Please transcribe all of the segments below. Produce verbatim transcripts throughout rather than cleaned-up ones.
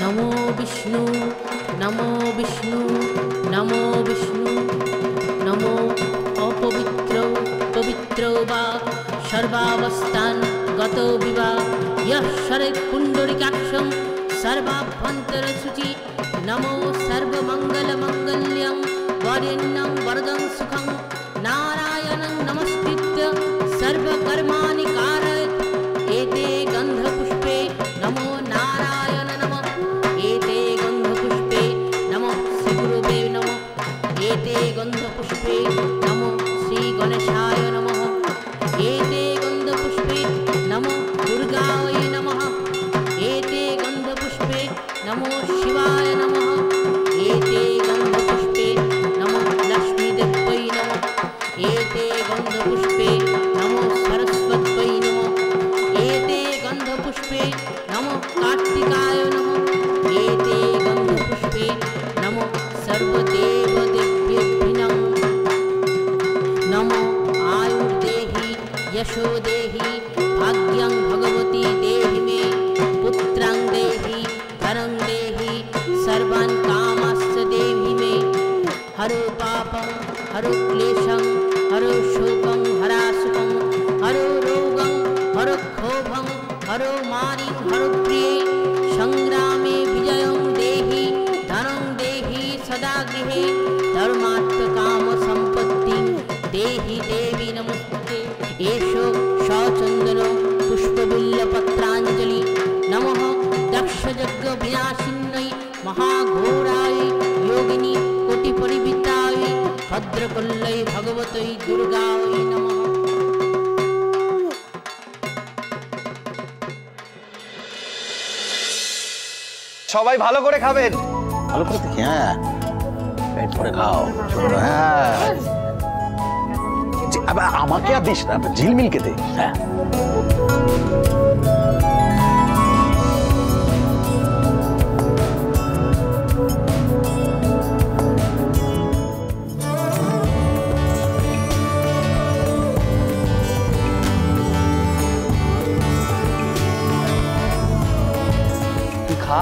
नमो विष्णु नमो विष्णु नमो विष्णु नमो अपवित्र पवित्र वा सर्वावस्थान गतो विवा यः शरत् पुंडरीकाक्षं सर्वाभ्यंतर शुचि नमो सर्वमंगल मंगल्यं वरेण्यं वरदं सुखं नारायणं नमस्कृत्य सर्वकर्माणि कारयेत् एते गंधपुष्पे नमो नारायण नमः एते गंधपुष्पे नमो श्रीगुरुवे नमः एते गंधपुष्पे नमो श्री गणेशाय नमः एते गंधपुष्पे नमो दुर्गाय नमः एते गंधपुष्पे नमो शिवाय नमः एते गंधपुष्पे नमो लक्ष्मीदेव्यै नमः एते गंधपुष्पे नमो सरस्वत्यै नमः एते गंधपुष्पे नमो कार्तिकाय नमः एते गंधपुष्पे नमो सर्वदेवदेव्येभ्यो नमो आयुर्देहि यशो देहि भाग्यं भगवती देहि मे पुत्रं देहि धनं देहि सर्वान् कामांश्च देहि मे हरो पापं हरो क्लेशं हरो शोकं हरा सुखं हरो रोगं हरो क्षोभं हरो मारिं हरो प्रिये संग्रामे विजयं देहि धनं देहि सदा गृहे धर्मार्थ काम सम्पत्तिं देहि देवी नमस्ते एषो सचन्दन पुष्पबिल्लपत्राञ्जलि नमः दक्षयज्ञ विनाशिन्यै महाघोराय योगिनी कोटिपरिवृताय भद्रकल्यै भगवत्यै दुर्गायै नमः। সবাই ভালো করে খাবেন। ভালো করে দেখি, হ্যাঁ পেট ভরে খাও। হ্যাঁ আবার আমাকে আর দিস না, ঝিলমিলকে দে। হ্যাঁ তুই খা।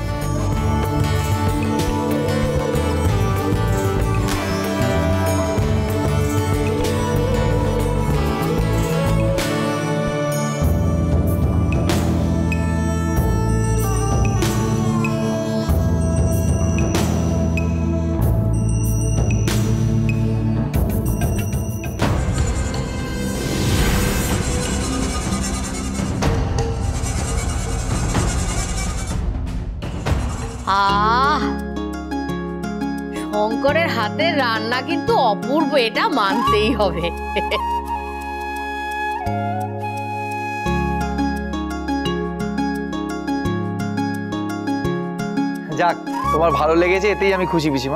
আহ শঙ্করের হাতের রান্না কিন্তু অপূর্ব, এটা মানতেই হবে। যাক, তোমার ভালো লেগেছে এতেই আমি খুশি পিসিমা।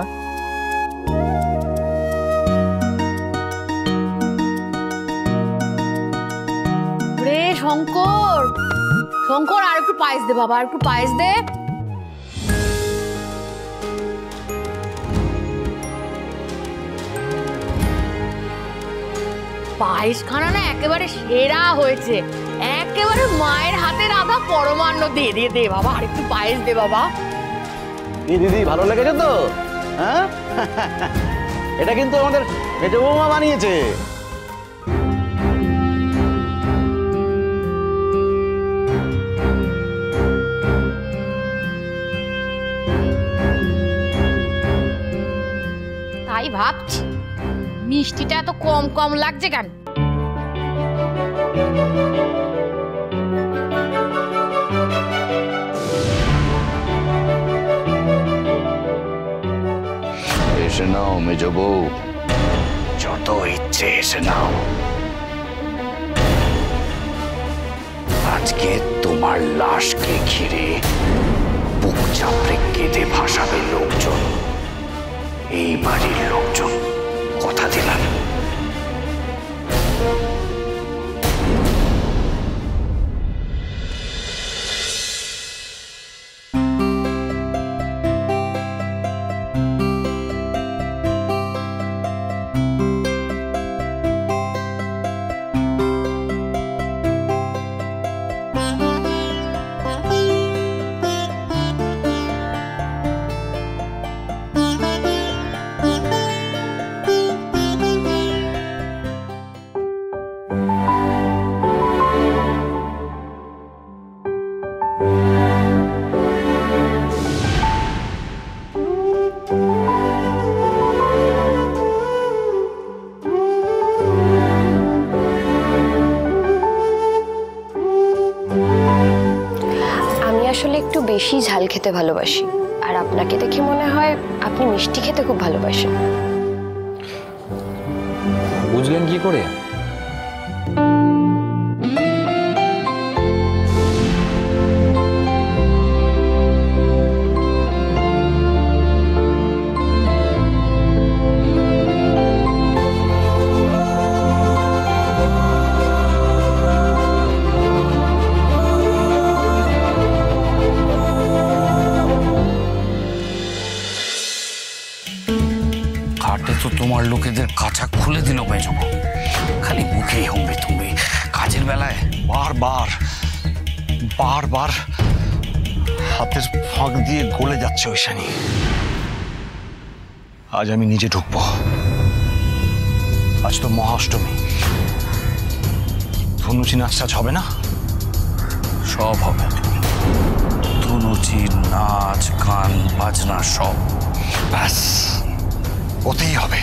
রে শঙ্কর, শঙ্কর আর একটু পায়েস দে বাবা, আর একটু পায়েস দে। পায়েস খানা না একেবারে সেরা হয়েছে, একেবারে মায়ের হাতের আধা পরমান্ন। দে দে দে বাবা, আর একটু পায়েস দে বাবা। দিদি ভালো লেগেছে তো? হ্যাঁ এটা কিন্তু আমাদের মেজো বৌমা বানিয়েছে। তাই ভাবছি মিষ্টিটা এত কম কম লাগছে কেন? এসে নাও মেজো বউ, যত ইচ্ছে এসে নাও। আজকে তোমার লাশকে ঘিরে বুক চাপড়ে কেঁদে ভাসাবে লোকজন, এই বাড়ির লোকজন, কথা দিলাম। বেশি ঝাল খেতে ভালোবাসি, আর আপনাকে দেখে মনে হয় আপনি মিষ্টি খেতে খুব ভালোবাসেন। বুঝলেন কি করে? ঘাটে তো তোমার লোকেদের কাঁচা খুলে দিল মেজবু, খালি মুখেই হবে তুমি, কাজের বেলায় বারবার বারবার হাতের ফাঁক দিয়ে গলে যাচ্ছে ঐশানী। আজ আমি নিজে ঢুকবো। আজ তো মহাষ্টমী, ধনুচি নাচ টাচ হবে না? সব হবে, ধনুচি, নাচ, গান, বাজনা সব। ব্যাস, ওতেই হবে।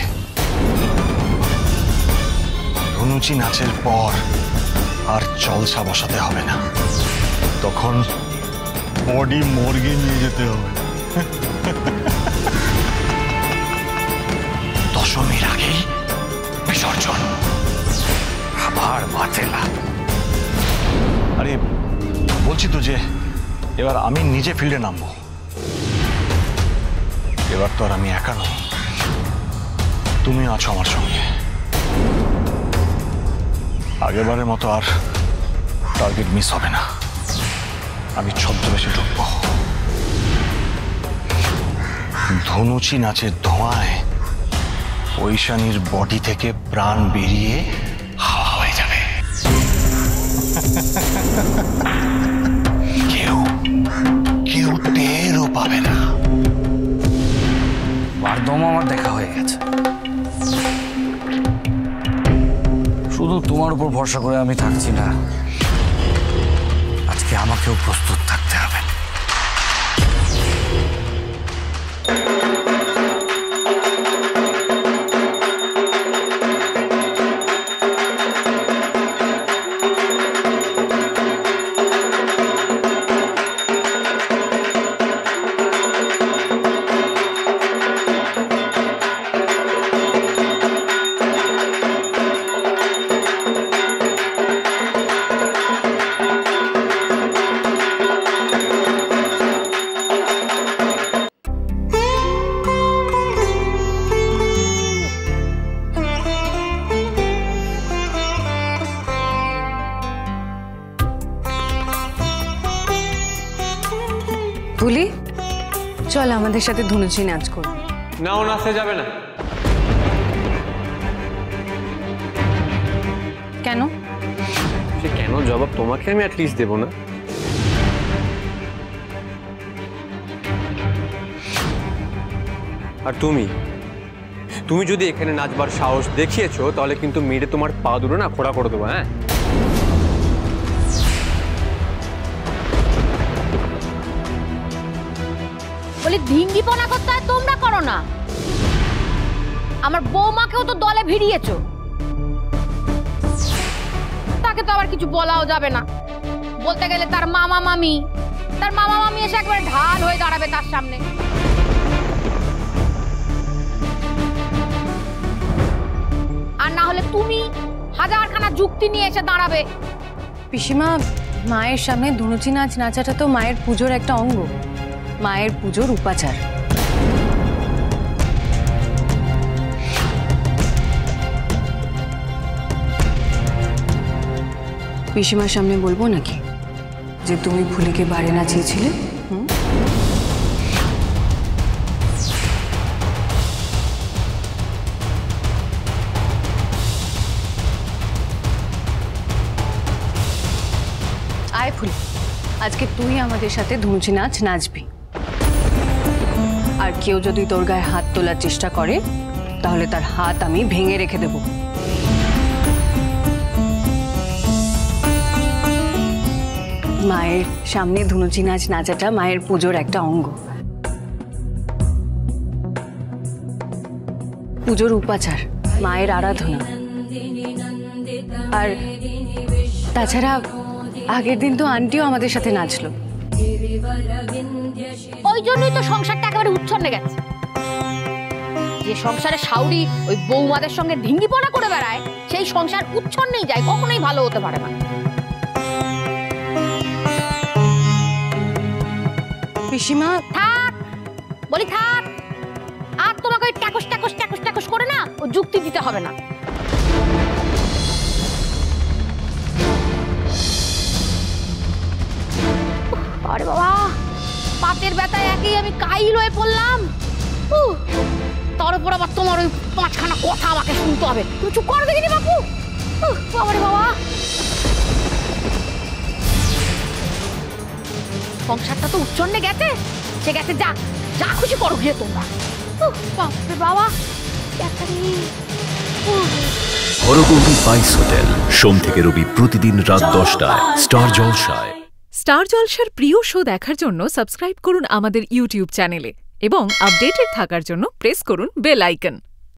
ধনুচি নাচের পর আর জলসা বসাতে হবে না, তখন বডি মর্গে নিয়ে যেতে হবে। দশমীর আগেই বিসর্জন, আবার বাতেলা। আরে বলছি তো যে এবার আমি নিজে ফিল্ডে নামবো। এবার তো আর আমি একা নই, তুমিও আছো আমার সঙ্গে। আগেরবারের মতো আর টার্গেট মিস হবে না। আমি ছদ্মবেশে ঢুকবো। ধনুচি নাচের ধোঁয়ায় ঐশানীর বডি থেকে প্রাণ বেরিয়ে হাওয়া হয়ে যাবে। কেউ কেউ টেরও পাবে না। বারদম আমার দেখা হয়ে গেছে, শুধু তোমার উপর ভরসা করে আমি থাকছি না, আজকে আমাকেও প্রস্তুত থাকতে হবে। ভুলি, চল আমাদের সাথে ধনুচি নাচ কর। না, ও নাচতে যাবে না। কেন? সে কেন জবাব তোমাকে আমি অ্যাটলিস্ট দেবো না? আর তুমি তুমি যদি এখানে নাচবার সাহস দেখিয়েছো তাহলে কিন্তু মেরে তোমার পা দুটো না খোড়া করে দেবো। হ্যাঁ, বলি ধিঙ্গিপনা করতে হয় তোমরা করো না, আমার বৌমাকেও তো দলে ভিড়িয়েছো, তাকে তো আবার কিছু বলাও যাবে না। বলতে গেলে তার মামা মামি তার মামা মামি এসে একবারে ঢাল হয়ে দাঁড়াবে তার সামনে। আর না হলে তুমি হাজারখানা যুক্তি নিয়ে এসে দাঁড়াবে। পিসিমা, মায়ের সামনে ধনুচি নাচ নাচাটা তো মায়ের পুজোর একটা অঙ্গ, মায়ের পুজোর উপাচার। পিসিমার সামনে বলবো নাকি যে তুমি ভুলিকে বাড়ি নাচিয়েছিলে? হুম, আয় ফুলি, আজকে তুই আমাদের সাথে ধনুচি নাচ নাচবি। আর কেউ যদি তোর গায়ে হাত তোলার চেষ্টা করে তাহলে তার হাত আমি ভেঙে রেখে দেব। মায়ের সামনে ধনুচি নাচ নাচাটা মায়ের পুজোর একটা অঙ্গ, পুজোর উপাচার, মায়ের আরাধনা। আর তাছাড়া আগের দিন তো আন্টিও আমাদের সাথে নাচলো, ওই জন্যই তো সংসারটা একেবারে উচ্ছন্নে গেছে। যে সংসারে শাউরি ওই বৌমাদের সঙ্গে ঢিঙ্গিপনা করে বেড়ায়, সেই সংসার উচ্ছন্নেই যায়, কখনোই ভালো হতে পারে না। পিসিমা থাক বলি থাক, আর তোমাকে ওই ট্যাকস ট্যাকস ট্যাকস ট্যাকস করে না ও যুক্তি দিতে হবে না। আরে বাবা, পাতের ব্যথায় একই আমি কাইল হয়ে পড়লাম। তার উপর আবার তোমার ওই পাঁচখানা কথা আমাকে শুনতে হবে। তুমি চুপ করো দেখিনি বাপু। বাবারে বাবা, সংসারটা তো উচ্ছন্নে গেছে, সে গেছে, যা যা খুশি করো গিয়ে তোমরা। বাপরে বাবা, হরগৌরী স্পাইস হোটেল, সোম থেকে রবি প্রতিদিন রাত দশটায় স্টার জলসায়। স্টার জলসার প্রিয় শো দেখার জন্য সাবস্ক্রাইব করুন আমাদের ইউটিউব চ্যানেলে এবং আপডেটেড থাকার জন্য প্রেস করুন বেল আইকন।